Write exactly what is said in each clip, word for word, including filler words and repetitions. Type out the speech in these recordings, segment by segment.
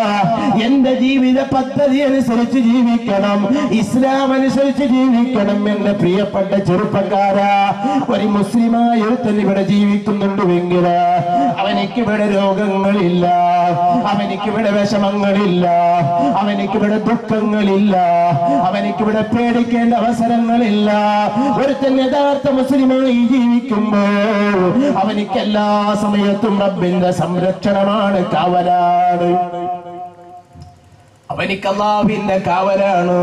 എന്റെ ജീവിത പദ്ധതി അനുസരിച്ച് ജീവിക്കണം, ഇസ്ലാം അനുസരിച്ച് ജീവിക്കണം. എന്റെ പ്രിയപ്പെട്ട ചെറുപ്പക്കാരാ, ഒരു മുസ്ലിമായ ഒരുത്തൻ ഇവിടെ ജീവിക്കുന്നുണ്ടെങ്കിൽ അവനിക്കിവിടെ രോഗങ്ങളില്ല, അവനിക്കിവിടെ വിഷമങ്ങളില്ല, അവനിക്കിവിടെ ദുഃഖങ്ങളില്ല, അവനിക്കിവിടെ പേടിക്കേണ്ട അവസരങ്ങളില്ല. ഒരുത്തൻ യഥാർത്ഥ മുസ്ലിമായി ജീവിക്കുമ്പോൾ അവനിക്ക് എല്ലാ സമയത്തും റബ്ബിന്റെ സംരക്ഷണമാണ്, കാവലാണ്. അവനിക്ക് അല്ലാഹുവിന്റെ കാവലാണ്.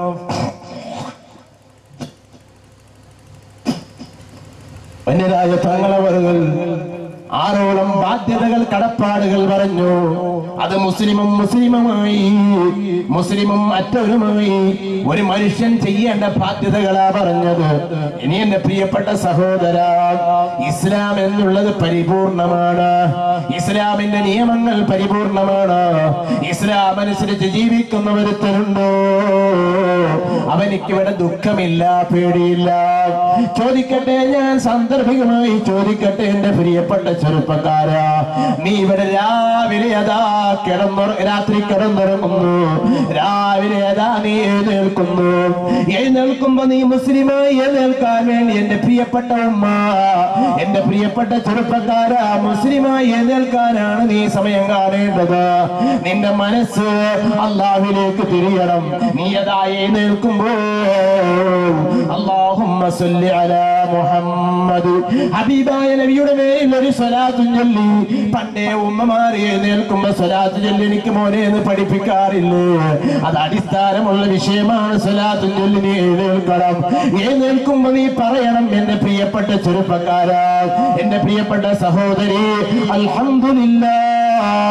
വന്യരായ തങ്ങളവറുകൾ ആറോളം ബാധ്യതകൾ, കടപ്പാടുകൾ പറഞ്ഞു. അത് മുസ്ലിമും മുസ്ലിമുമായി, മുസ്ലിമും മറ്റവരുമായി ഒരു മനുഷ്യൻ ചെയ്യേണ്ട ബാധ്യതകളാ പറഞ്ഞത്. ഇനി എന്റെ പ്രിയപ്പെട്ട സഹോദര, ഇസ്ലാം എന്നുള്ളത് പരിപൂർണമാണ്, ഇസ്ലാമിന്റെ നിയമങ്ങൾ പരിപൂർണമാണ്. ഇസ്ലാം അനുസരിച്ച് ജീവിക്കുന്ന ഒരുത്തനുണ്ടോ അവനിക്കിവിടെ ദുഃഖമില്ല, പേടിയില്ല. ചോദിക്കട്ടെ, ഞാൻ സാന്ദർഭികമായി ചോദിക്കട്ടെ എന്റെ പ്രിയപ്പെട്ട ചെറുപ്പക്കാരാ, നീ ഇവിടെ രാവിലെ അതാ കിടന്നു, രാത്രി കിടന്നുറങ്ങുന്നു, രാവിലെ അതാ നീ എഴുന്നേൽക്കുന്നു. എഴുന്നേൽക്കുമ്പോ നീ മുസ്ലിമായി എഴുന്നേൽക്കാൻ വേണ്ടി എന്റെ പ്രിയപ്പെട്ട ഉമ്മ, എന്റെ പ്രിയപ്പെട്ട ചെറുപ്പക്കാരാ, മുസ്ലിമായി എഴുന്നേൽക്കാനാണ് നീ സമയം കാണേണ്ടത്. നിന്റെ മനസ്സ് അല്ലാഹുവിലേക്ക് തിരിയണം. നീ അതാ എഴുന്നേൽക്കുമ്പോ അല്ലാഹുമ്മ സ്വല്ലി അലാ മുഹമ്മദ്, ഹബീബായ നബിയുടെ മേലിൽ ഒരു സ്വലാത്ത് ചൊല്ലി. പണ്ടേ ഉമ്മമാർ എഴുന്നേൽക്കുമ്പോ സ്വലാത്ത് ചൊല്ലി എനിക്ക് മോനെ എന്ന് പഠിപ്പിക്കാറില്ലേ? അത് അടിസ്ഥാനമുള്ള വിഷയമാണ്. സ്വലാത്ത് ചൊല്ലി നീ എഴുന്നേൽക്കണം. എഴുന്നേൽക്കുമ്പോ നീ പറയണം, എന്റെ പ്രിയപ്പെട്ട ചെറുപ്പക്കാരാ, എന്റെ പ്രിയപ്പെട്ട സഹോദരി, അൽഹംദുലില്ലാഹ്,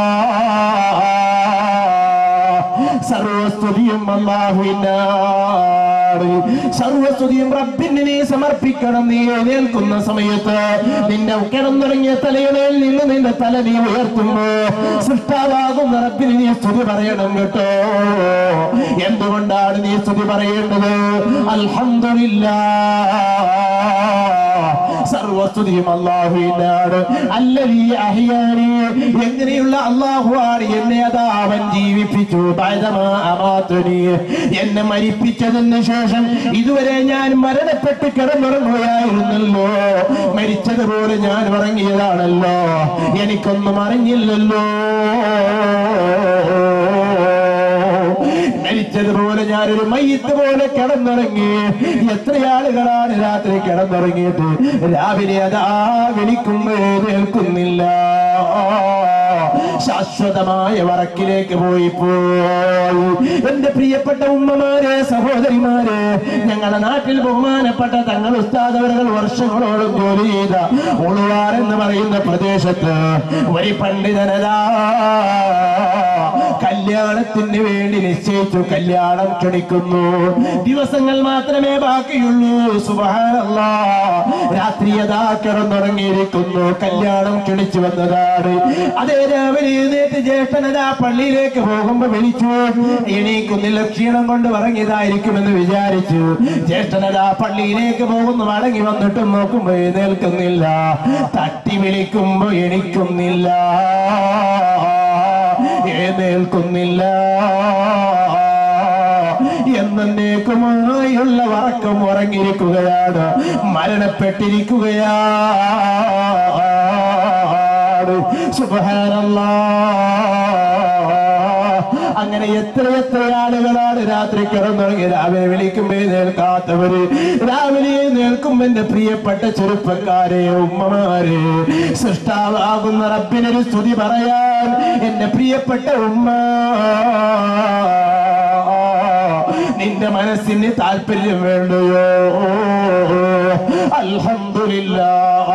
സർവസ്തുതിയും അല്ലാഹുവിനാണ്, സർവസ്തുതിയും റബ്ബിന് നീ സമർപ്പിക്കണം. നീ എഴുന്നേൽക്കുന്ന സമയത്ത് നിന്റെ കിടന്നുറങ്ങിയ തലയിണയിൽ നിന്ന് നിന്റെ തല നീ ഉയർത്തുമ്പോ സൃഷ്ടാവാകുന്ന റബ്ബിന് നീ സ്തുതി പറയണം കേട്ടോ. എന്തുകൊണ്ടാണ് നീ സ്തുതി പറയേണ്ടത്? അൽഹംദുലില്ലാഹ്, സർവസ്തുതിയും അല്ലാഹുവിനാണ്. അല്ലദീ അഹ്യാനി, എങ്ങനെയുള്ള അല്ലാഹുവാണ് എന്നെ അതാ അവൻ ജീവിപ്പിച്ചു. ബഅദമാ അമാതനി, എന്നെ മരിപ്പിച്ചതിന് ശേഷം ഇതുവരെ ഞാൻ മരണപ്പെട്ട് കിടന്നുറങ്ങുകയായിരുന്നല്ലോ, മരിച്ചതുപോലെ ഞാൻ ഉറങ്ങിയതാണല്ലോ, എനിക്കൊന്നും അറിഞ്ഞില്ലല്ലോ. മരിച്ചതുപോലെ ഞാനൊരു മയ്യിത്ത് പോലെ കിടന്നുറങ്ങി. എത്ര ആളുകളാണ് രാത്രി കിടന്നുറങ്ങിയിട്ട് രാവിലെ അതാ വിളിക്കുമ്പോ എഴുന്നേൽക്കുന്നില്ല, ശാശ്വതമായ വറക്കിലേക്ക് പോയി പോയി. എന്റെ പ്രിയപ്പെട്ട ഉമ്മമാരെ, സഹോദരിമാരെ, ഞങ്ങളുടെ നാട്ടിൽ ബഹുമാനപ്പെട്ട തങ്ങൾ ഉസ്താദ് അവர்கள் വർഷങ്ങളോളം ജോലി ചെയ്ത ഉളുവാർ എന്ന് പറയുന്ന പ്രദേശത്ത് ഒരു പണ്ഡിതനതാ കല്യാണത്തിന് വേണ്ടി നിശ്ചയിച്ചു. കല്യാണം ക്ഷണിക്കുന്നു. ദിവസങ്ങൾ മാത്രമേ ബാക്കിയുള്ളൂ. സുബ്ഹാനല്ലാഹ്, രാത്രി അതാ കിടന്നുറങ്ങിയിരിക്കുന്നു. കല്യാണം ക്ഷണിച്ചു വന്നതാണ്. അതേ രാവിലെ എഴുന്നേറ്റ് ജ്യേഷ്ഠനതാ പള്ളിയിലേക്ക് പോകുമ്പോ വിളിച്ചു. എണീക്കുന്നില്ല, ക്ഷീണം കൊണ്ട് ഉറങ്ങിയതായിരിക്കുമെന്ന് വിചാരിച്ചു. ജ്യേഷ്ഠനതാ പള്ളിയിലേക്ക് പോകുന്നു. മടങ്ങി വന്നിട്ടും നോക്കുമ്പോ എഴുന്നേൽക്കുന്നില്ല. തട്ടി വിളിക്കുമ്പോ എണീക്കുന്നില്ല, എഴുന്നേൽക്കുന്നില്ല. എന്നേക്കുമായുള്ള വറക്കം ഉറങ്ങിയിരിക്കുകയാണ്, മരണപ്പെട്ടിരിക്കുകയാണ്. സുബ്ഹാനല്ലാഹ്, അങ്ങനെ എത്ര എത്ര ആളുകളാണ് രാത്രി കിടന്നുറങ്ങി രാവിലെ വിളിക്കുമ്പോ എഴുന്നേൽക്കാത്തവര്. രാവിലെ എഴുന്നേൽക്കുമ്പോ എന്റെ പ്രിയപ്പെട്ട ചെറുപ്പക്കാരെ, ഉമ്മമാരെ, സൃഷ്ടാവാകുന്ന റബ്ബിനൊരു സ്തുതി പറയാൻ എന്റെ പ്രിയപ്പെട്ട ഉമ്മ, നിന്റെ മനസ്സിന് താല്പര്യം വേണ്ടയോ? അൽഹംദുലില്ലാഹ്,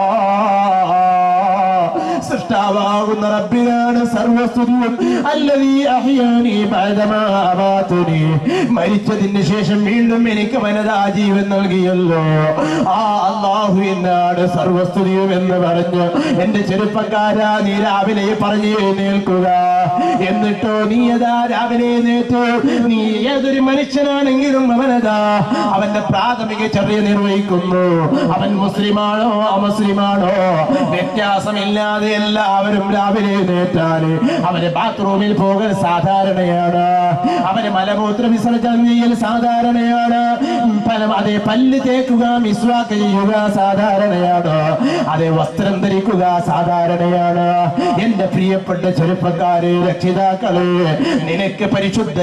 സൃഷ്ടാവാകുന്ന റബ്ബിനാണ് സർവസ്തുതിയും. അല്ലദീ അഹ്യാനി ബഅദമാ അമാതനി, മരിച്ചതിന് ശേഷം വീണ്ടും എനിക്ക് വനതാ ജീവൻ നൽകിയല്ലോ, ആ അല്ലാഹുവിനാണ് സർവസ്തുതിയും എന്ന് പറഞ്ഞു. എന്റെ ചെറുപ്പക്കാരാ, നീ രാവിലെ പറഞ്ഞു എഴുന്നേൽക്കുക. എന്നിട്ടോ നീ അതാ രാവിലെ നേറ്റു നീ ഏതൊരു മനുഷ്യനാണെങ്കിലും അവനതാ അവന്റെ പ്രാഥമിക ചര്യ നിർവഹിക്കുന്നു. അവൻ മുസ്ലിമാണോ അമുസ്ലിമാണോ വ്യത്യാസമില്ലാതെ എല്ലാവരും രാവിലെ നേറ്റാല് അവന് ബാത്റൂമിൽ പോകൽ സാധാരണയാണ്, അവന് മലമൂത്ര വിസർജനം ചെയ്യൽ സാധാരണയാണ്, അതേ പല്ല് തേക്കുക മിസ്വാക്ക് ചെയ്യുക സാധാരണയാണ്, അതേ വസ്ത്രം ധരിക്കുക സാധാരണയാണ്. എന്റെ പ്രിയപ്പെട്ട ചെറുപ്പക്കാരെ രക്ഷിതാക്കളെ, നിനക്ക് പരിശുദ്ധ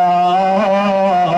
ഇസ്ലാം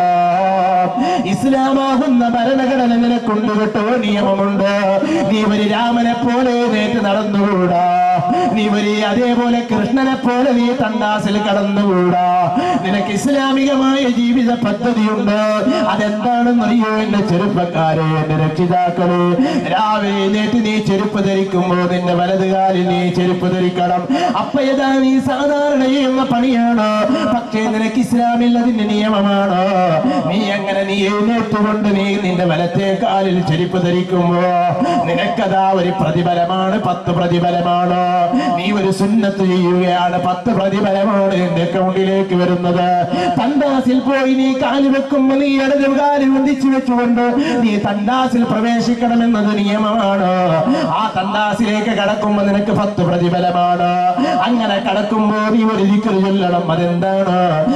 ഇസ്ലാമാകുന്ന ഭരണഘടന നിനക്കുണ്ട് കേട്ടോ, നിയമമുണ്ട്. നീ ഒരു രാമനെ പോലെ നേറ്റ് നടന്നുകൂടാ, നീ ഒരു അതേപോലെ കൃഷ്ണനെ പോലെ നീ തണ്ടാസിൽ കടന്നുകൂടാ. നിനക്ക് ഇസ്ലാമികമായ ജീവിത പദ്ധതിയുണ്ട്. അതെന്താണെന്ന് അറിയോ എന്റെ ചെറുപ്പക്കാരെ, എന്റെ രക്ഷിതാക്കളെ? രാവിലെ നേറ്റ് നീ ചെരുപ്പ് ധരിക്കുമ്പോ നിന്റെ വലതുകാലിൽ നീ ചെരുപ്പ് ധരിക്കണം. അപ്പൊ ഏതാ നീ സാധാരണ ചെയ്യുന്ന പണിയാണ്, പക്ഷേ നിനക്ക് ഇസ്ലാമിൽ അതിന്റെ നിയമമാണ്. നീ അങ്ങനെ നീ എഴുന്നേറ്റുകൊണ്ട് നീ നിന്റെ വലത്തെ കാലിൽ ചെരുപ്പ് ധരിക്കുമ്പോ നിനക്കതാ ഒരു പ്രതിഫലമാണ്, പത്ത് പ്രതിഫലമാണ്. നീ ഒരു സുന്നത്ത് ചെയ്യുകയാണ്, പത്ത് പ്രതിഫലമാണ് എന്റെ അക്കൗണ്ടിലേക്ക് വരുന്നത്. തണ്ടാസിൽ പോയി നീ കാല് വെക്കുമ്പോ നീ ഇടത് കാല് ഒന്നിച്ചു വെച്ചുകൊണ്ട് നീ തണ്ടാസിൽ പ്രവേശിക്കണമെന്നത് നിയമമാണ്. ആ തണ്ടാസിലേക്ക് കടക്കുമ്പോ നിനക്ക് പത്ത് പ്രതിഫലമാണ്. അങ്ങനെ കടക്കുമ്പോ നീ ഒരു ദിക്ർ ചൊല്ലണം. അതെന്താണ്?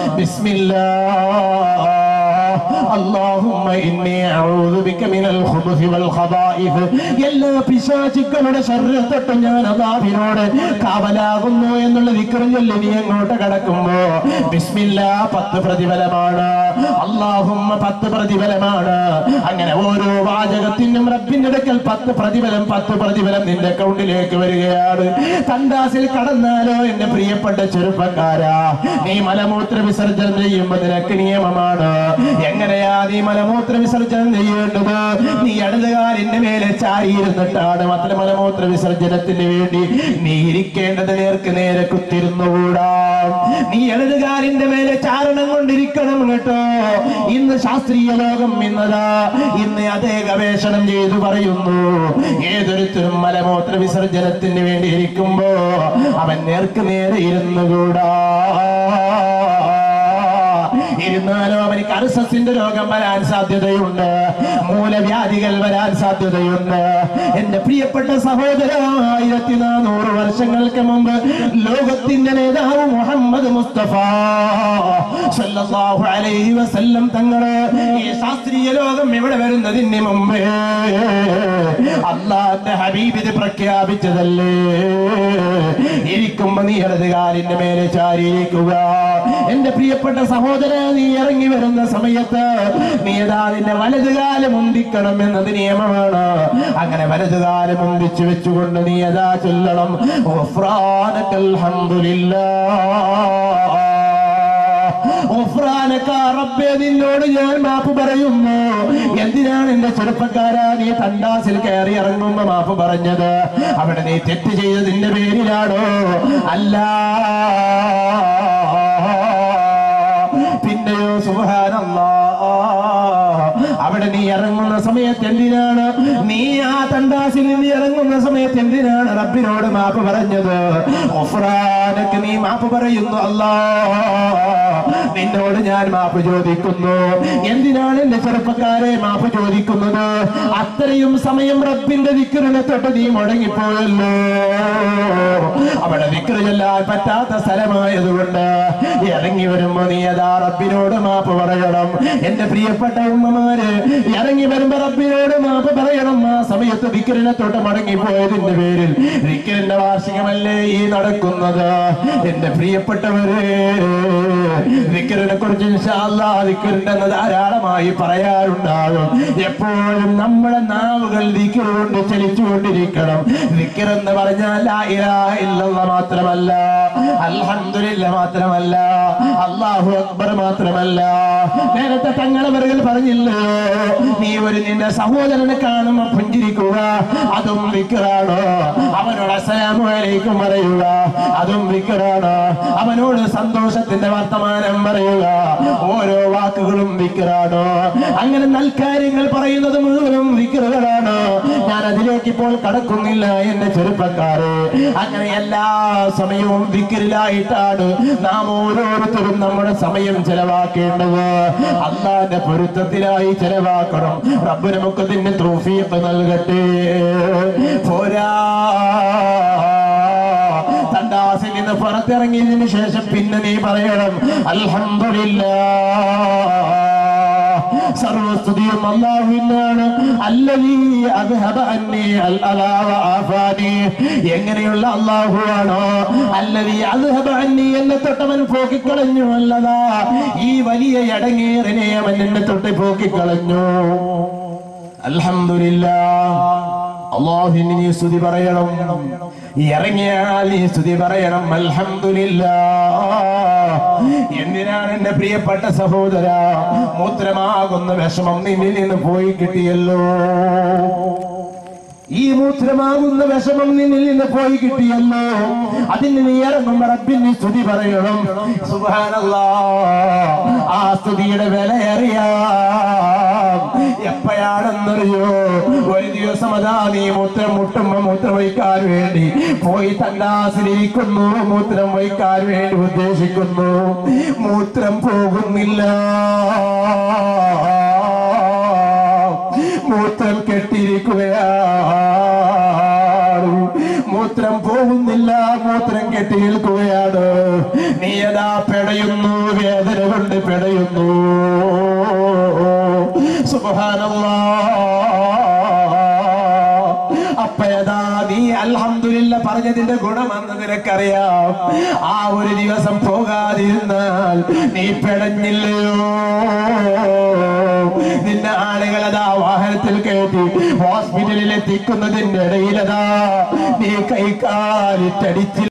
ബിസ്മില്ലാഹ് അല്ലാഹുമ്മ ഇന്നി അഊദു ബിക മിനൽ ഖുബുസി വൽ ഖബായിസ്. എല്ലാ പിശാചുക്കളുടെ ശർറ് തൊട്ട് ഞാൻ അല്ലാഹുവിനോട് കാവലാകുന്നു എന്നുള്ള ദിക്ർ ചൊല്ലി നീ അങ്ങോട്ട് കടക്കുമ്പോ ബിസ്മില്ലാഹ് പത്ത് പ്രതിഫലമാണ്, അല്ലാഹുമ്മ പത്ത് പ്രതിഫലമാണ്. അങ്ങനെ ഓരോ വാചകത്തിനും റബ്ബിന്റെ അടുക്കൽ പത്ത് പ്രതിഫലം പത്ത് പ്രതിഫലം നിന്റെ അക്കൗണ്ടിലേക്ക് വരികയാണ്. തണ്ടാസിൽ കടന്നാലോ എന്റെ പ്രിയപ്പെട്ട ചെറുപ്പക്കാരാ, നീ മലമൂത്ര വിസർജനം ചെയ്യുമ്പോ നിനക്ക് നിയമമാണ്. എങ്ങനെയാ നീ മലമൂത്ര വിസർജനം ചെയ്യേണ്ടത്? നീ ഇടതുകാലിന്റെ മേലെ ചാരിയിരുന്നിട്ടാണ് മറ്റു മലമൂത്ര വിസർജനത്തിന് വേണ്ടി നീ ഇരിക്കേണ്ടത്. നേർക്ക് നേരെ കുത്തിരുന്നുകൂടാ. നീ ഇടതുകാലിന്റെ മേലെ ചാരണം കൊണ്ടിരിക്കണം കേട്ടോ. ഇന്ന് ശാസ്ത്രീയ ലോകം ഇന്നതാ ഇന്ന് അതേ ഗവേഷണം ചെയ്തു പറയുന്നു, ഏതൊരുത്തരും മലമൂത്ര വിസർജനത്തിന് വേണ്ടി ഇരിക്കുമ്പോ അവൻ നേർക്ക് നേരെ ഇരുന്നുകൂടാ. ഇരുന്നാലും അവനിക്ക് അർസസിന്റെ രോഗം വരാൻ സാധ്യതയുണ്ട്, മൂലവ്യാധികൾ വരാൻ സാധ്യതയുണ്ട്. എന്റെ പ്രിയപ്പെട്ട സഹോദര, ആയിരത്തി നാനൂറ് വർഷങ്ങൾക്ക് മുമ്പ് ലോകത്തിന്റെ നേതാവ് മുഹമ്മദ് മുസ്തഫ സല്ലല്ലാഹു അലൈഹി വസല്ലം തങ്ങള് ഈ ശാസ്ത്രീയ ലോകം ഇവിടെ വരുന്നതിന് മുമ്പേ അല്ലാഹുവിന്റെ ഹബീബ് ഇത് പ്രഖ്യാപിച്ചതല്ലേ. ഇരിക്കുമ്പോ നീ ഇടതുകാലിന്റെ മേലെ ചാരിയിരിക്കുക. എന്റെ പ്രിയപ്പെട്ട സഹോദര, നീ ഇറങ്ങി വരുന്ന സമയത്ത് നീ ഏതാ നിന്റെ വലതുകാലം മുന്തിക്കണം എന്നത് നിയമമാണ്. അങ്ങനെ വലതുകാലം മുന്തിച്ചു വെച്ചുകൊണ്ട് നീ ഏതാ ചൊല്ലണം, ഗുഫ്രാനകൽ ഹംദുലില്ലാഹ് റബ്ബേ, നിന്നോട് ഞാൻ മാപ്പ് പറയുന്നു. എന്തിനാണ് എന്റെ ചെറുപ്പക്കാരാ നീ തണ്ടാസിൽ കയറി ഇറങ്ങുമ്പോ മാപ്പ് പറഞ്ഞത്? അവിടെ നീ തെറ്റ് ചെയ്തതിന്റെ പേരിലാണോ? അല്ല, പിന്നെയോ സുബ്ഹാനല്ലാഹ്, അവിടെ നീ ഇറങ്ങുന്ന സമയത്ത് എന്തിനാണ് നീ ആ തണ്ടാസിൽ നിന്ന് ഇറങ്ങുന്ന സമയത്ത് എന്തിനാണ് റബ്ബിനോട് മാപ്പ് പറഞ്ഞത്? ഗുഫ്രാനക, നീ മാപ്പ് പറയുന്നു. അല്ലാഹ്, നിന്നോട് ഞാൻ മാപ്പ് ചോദിക്കുന്നു. എന്തിനാണ് എന്റെ ചെറുപ്പക്കാരെ മാപ്പ് ചോദിക്കുന്നത്? അത്രയും സമയം റബ്ബിന്റെ ദിക്റിനെ തൊട്ട് നീ മുടങ്ങിപ്പോയല്ലോ. അവിടെ ദിക്ർ ചൊല്ലാൻ പറ്റാത്ത സ്ഥലമായതുകൊണ്ട് ഇറങ്ങി വരുമ്പോ നീ അതാ റബ്ബിനോട് മാപ്പ് പറയണം. എന്റെ പ്രിയപ്പെട്ട ഉമ്മമാര്, ഇറങ്ങി വരുമ്പോ റബ്ബിനോട് മാപ്പ് പറയണം. ആ സമയത്ത് ദിക്റിനെ തൊട്ട് മടങ്ങിപ്പോയതിന്റെ പേരിൽ ദിക്റിന്റെ വാർഷികമല്ലേ ഈ നടക്കുന്നത്? എന്റെ പ്രിയപ്പെട്ടവരെ, ദിക്റിനെ കുറിച്ച് ഇൻഷാ അല്ലാഹ് ദിക്റിന്റെ ധാരാളമായി പറയാറുണ്ടാകും. എപ്പോഴും നമ്മുടെ നാവുകൾ ദിക്ർ കൊണ്ട് ചലിച്ചുകൊണ്ടിരിക്കണം. ദിക്ർ എന്ന് പറഞ്ഞാൽ ലാ ഇലാഹ ഇല്ലല്ലാഹ് മാത്രമല്ല, അൽഹംദുലില്ലാഹ് മാത്രമല്ല, അല്ലാഹു അക്ബർ മാത്രമല്ല, നേരത്തെ തങ്ങളവர்கள் പറഞ്ഞില്ലോ, നീ ഒരു നിന്റെ സഹോദരനെ കാണുമ്പോൾ പുഞ്ചിരിക്കുക, അതും വിക്റാണോ. അവനോട് അസ്സലാമു അലൈക്കും പറയുക, അതും വിക്റാണോ. അവനോട് സന്തോഷത്തിന്റെ വർത്തമാനം പറയുക, ഓരോ വാക്കുകളും വിക്റാണോ. അങ്ങനെ നൽകാര്യങ്ങൾ പറയുന്നത് മുഴുവനും വിക്റുകളാണ്. ഞാൻ അതിലേക്ക് ഇപ്പോൾ കടക്കുന്നില്ല എന്റെ ചെറുപ്പക്കാരെ. അങ്ങനെ എല്ലാ സമയവും വിക്റിലായിട്ടാണ് നാം ഓരോരുത്തരും നമ്മുടെ സമയം ചെലവാക്കേണ്ടത്. അല്ലാഹുവിന്റെ പൊരുത്തത്തിലായി ചെലവാക്കണം. റബ്ബ് നമുക്ക് ഇതിന് തൗഫീഖ് നൽകട്ടെ. പോരാ, തണ്ടാസിൽ നിന്ന് പുറത്തിറങ്ങിയതിന് ശേഷം പിന്നെ നീ പറയണം അൽഹംദുലില്ലാഹ്, സർവസ്തുതിയും അല്ലാഹുവിനാണ്. അല്ലദീ അദ്ഹബ അന്നി അൽ അലാ വഅഫാനി, എങ്ങനെയുള്ള അല്ലാഹുവാണോ അല്ലദീ അദ്ഹബ അന്നി, എന്നെ തൊട്ടവൻ പോക്കിക്കളഞ്ഞു. അല്ലതാ, ഈ വലിയ എടങ്ങേറിനെ അവൻ എന്നെ തൊട്ട് പോക്കിക്കളഞ്ഞു. അൽഹംദുലില്ലാഹ്, അല്ലാഹുവിന് നീ സ്തുതി പറയണം. ഇറങ്ങിയാൽ നീ സ്തുതി പറയണം അൽഹംദുലില്ലാഹ്. എന്തിനാണ് എന്റെ പ്രിയപ്പെട്ട സഹോദര, മൂത്രമാകുന്ന വിഷമം നിന്നിൽ നിന്ന് പോയി കിട്ടിയല്ലോ. ഈ മൂത്രമാകുന്ന വിഷമം നിന്നിൽ നിന്ന് പോയി കിട്ടിയല്ലോ. അതിന് നീ ഇറങ്ങുമ്പോ റബ്ബിന് സ്തുതി പറയണം. സുബ്ഹാനല്ലാഹ്, ആ സ്തുതിയുടെ വില അറിയാം. എപ്പോഴാണെന്നറിയോ, ഒരു ദിവസം അതാ നീ മൂത്രം മുട്ടുമ്പോ മൂത്രം വയ്ക്കാൻ വേണ്ടി പോയി തണ്ടാസിലിരിക്കുന്നു, മൂത്രം വയ്ക്കാൻ വേണ്ടി ഉദ്ദേശിക്കുന്നു, മൂത്രം പോകുന്നില്ല, മൂത്രം കെട്ടിയിരിക്കുകയാണ്, മൂത്രം പോകുന്നില്ല, മൂത്രം കെട്ടി നിൽക്കുകയാണ്. നീ അതാ പെടയുന്നു, വേദന കൊണ്ട് പെടയുന്നു. സുബ്ഹാനല്ലാഹ്, അപ്പയതാ നീ അൽഹംദുലില്ലാഹ് പറഞ്ഞതിന്റെ ഗുണമെന്ന് നിനക്കറിയാം. ആ ഒരു ദിവസം പോകാതിരുന്നാൽ നീ പെടഞ്ഞില്ലയോ. നിന്റെ ആളുകളതാ വാഹനത്തിൽ കയറ്റി ഹോസ്പിറ്റലിൽ എത്തിക്കുന്നതിന്റെ ഇടയിലതാ നീ കൈകാലിട്ടടിച്ചില്ല.